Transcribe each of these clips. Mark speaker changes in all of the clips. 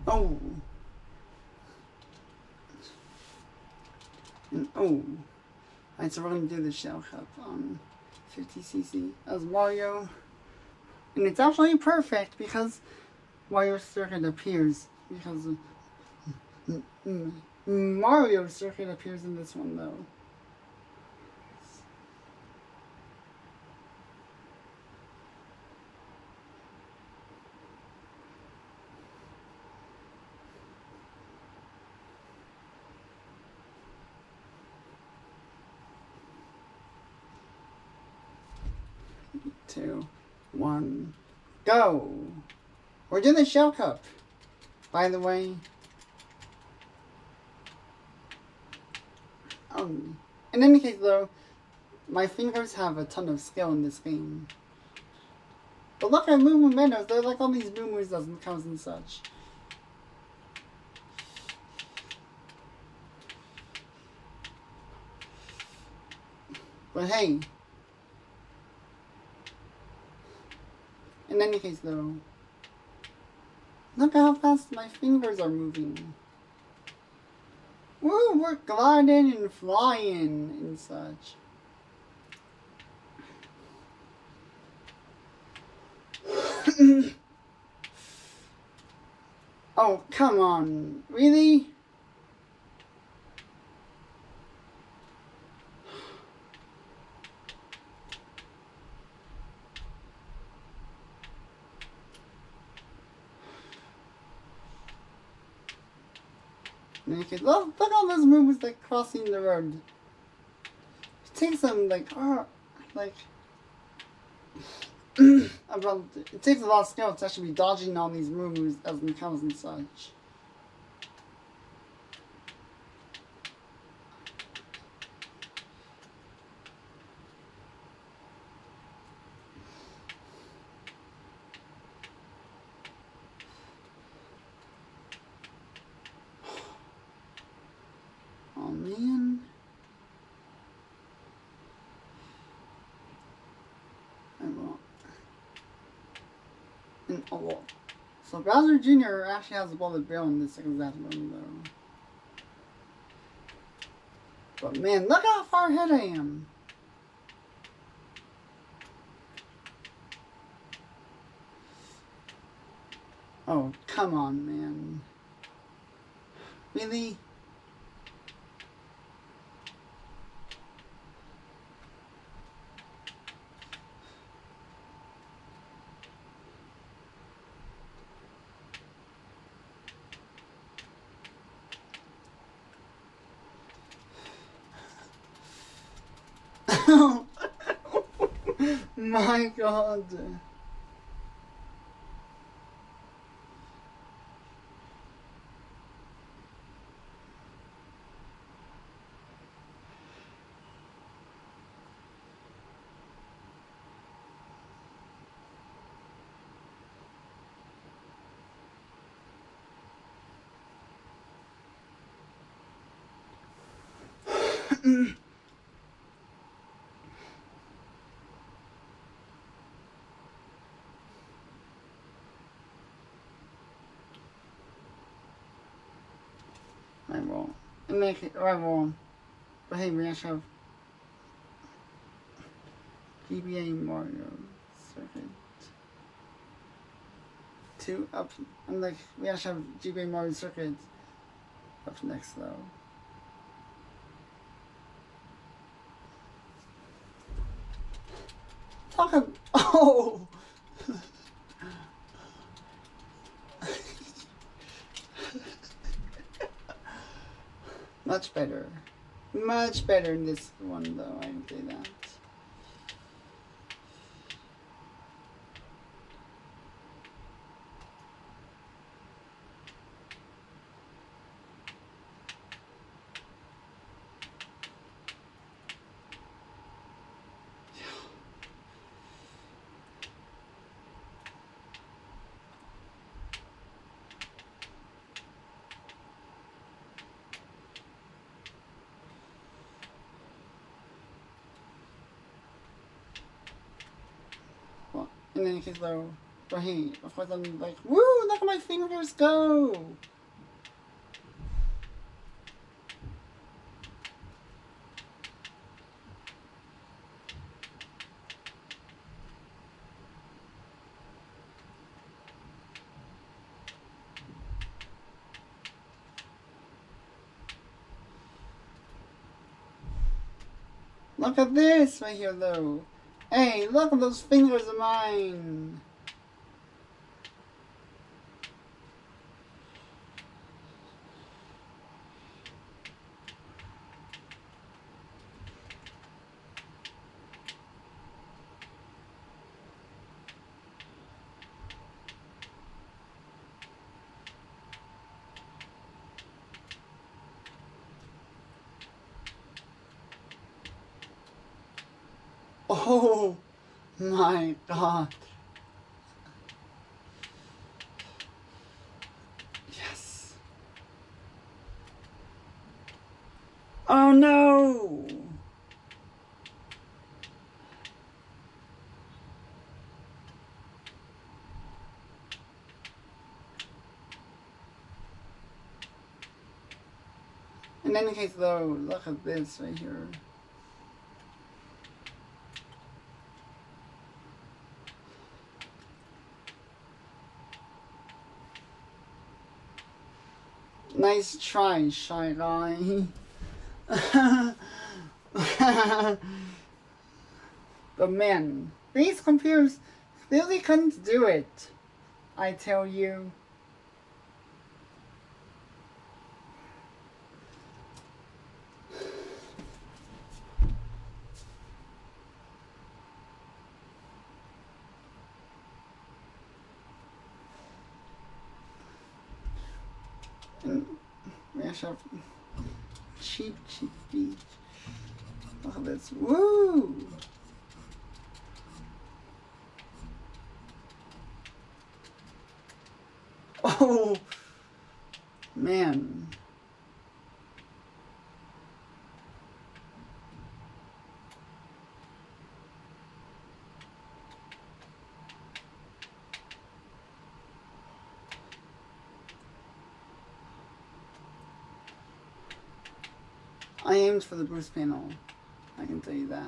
Speaker 1: Oh. And oh. Alright, so we're going to do the Shell Cup on 50cc as Mario. And it's actually perfect because Mario Circuit appears. Because Mario Circuit appears in this one though. Two, one, go! We're doing the Shell Cup, by the way. In any case though, my fingers have a ton of skill in this game. But look at Moo Moo Meadows, they're like all these Moo Moos and cows and such. But hey, in any case though, look at how fast my fingers are moving. Woo, we're gliding and flying and such. Oh, come on. Really? Look at all those movements like crossing the road. It takes them like it takes a lot of skill to actually be dodging all these moves as cows and such. Oh man. I won't. And oh, so Bowser Jr. actually has a bullet bill in this exact one though. But man, look how far ahead I am. Oh, come on, man. Really? My God. I won't. I won't. But hey, we actually have GBA Mario Circuit 2 up. And like, we actually have GBA Mario Circuit up next though. Talk about. Oh! Much better. Much better in this one though, I can say that. In any case though, But hey, of course I'm like, woo, look at my fingers go! Look at this right here, though. Hey, look at those fingers of mine. Oh my God. Yes. Oh no. In any case though, look at this right here. Nice try, Shy Guy. But man, these computers really couldn't do it, I tell you. And we actually have cheap beach. Look at this. Woo! Oh man. I aimed for the boost panel, I can tell you that.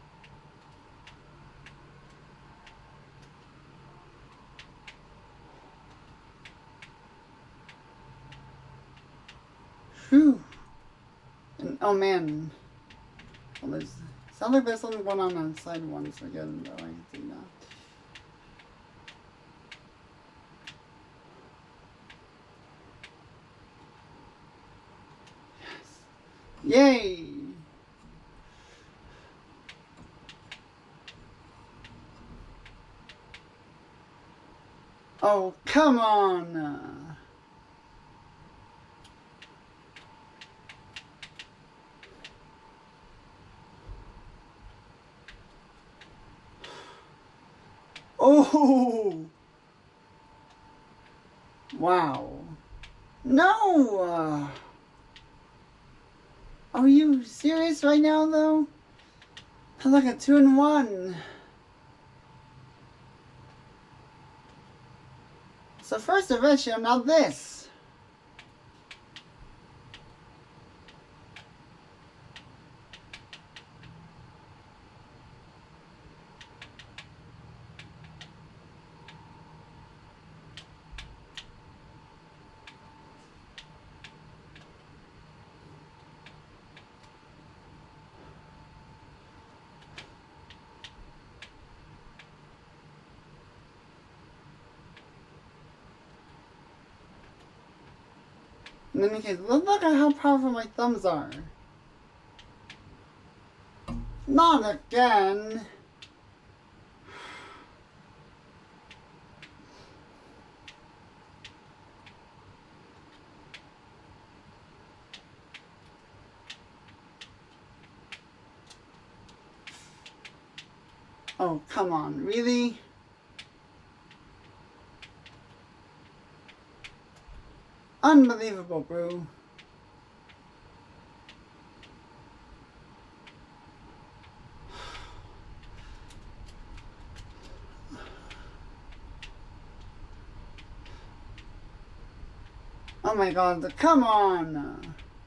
Speaker 1: Whew. And, oh man. Well, sounds like there's something going on side ones again, though, I can see that. Yay! Oh, come on! Oh! Wow. No! Are you serious right now, though? I'm like a 2-in-1. So first eventually, now this. In any case, look at how powerful my thumbs are. Not again. Oh, come on, really? Unbelievable, bro. Oh my god, come on!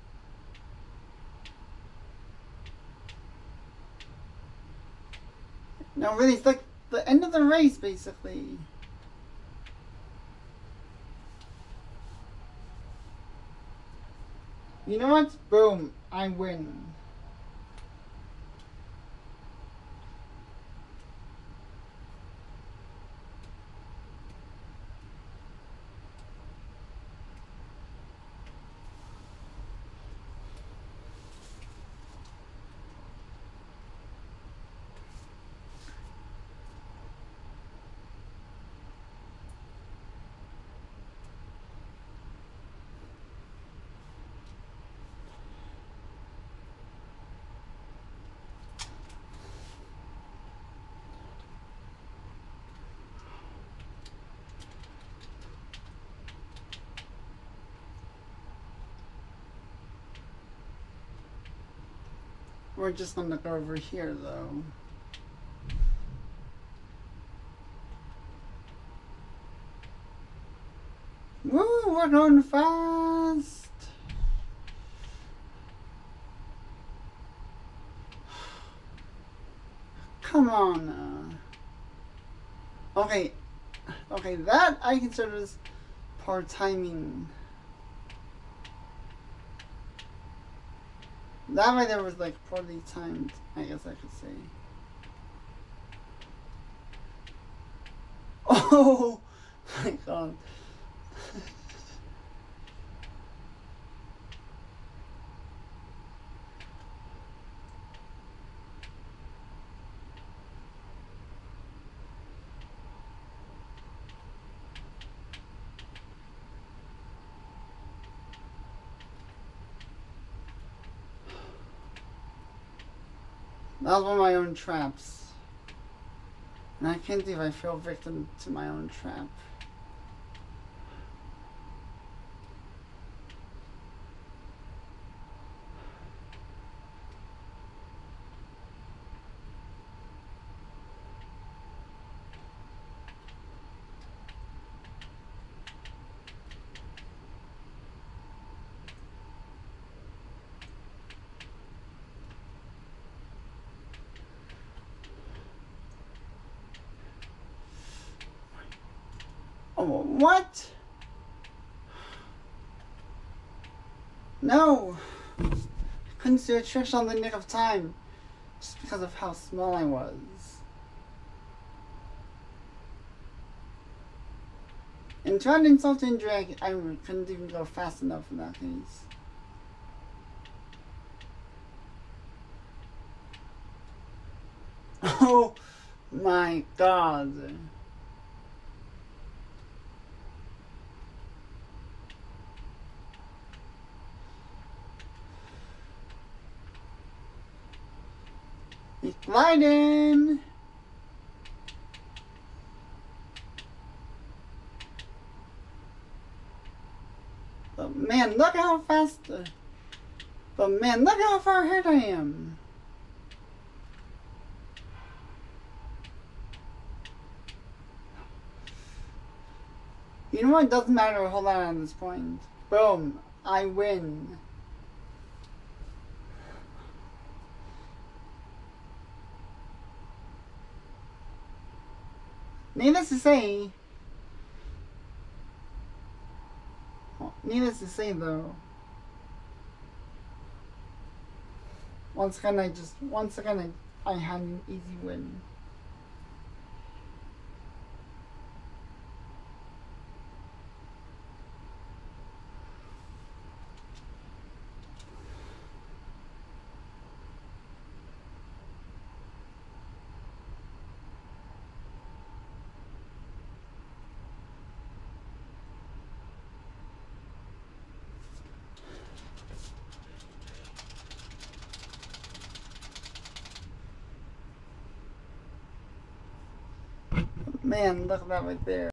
Speaker 1: No, really, it's like the end of the race, basically. You know what? Boom, I win. We're just gonna go over here, though. Woo, we're going fast! Come on. Okay, that I consider as poor timing. That right there was like poorly timed, I guess I could say. Oh my god. That was one of my own traps. And I can't believe I fell victim to my own trap. Oh, what? No! I couldn't do a trick on the nick of time just because of how small I was. And to add insult to injury, I couldn't even go fast enough in that case. Oh my god. He's gliding. But man, look how fast. But man, look how far ahead I am. You know what? It doesn't matter a whole lot at this point. Boom. I win. Needless to say, though, once again I had an easy win. Man, look at that right there.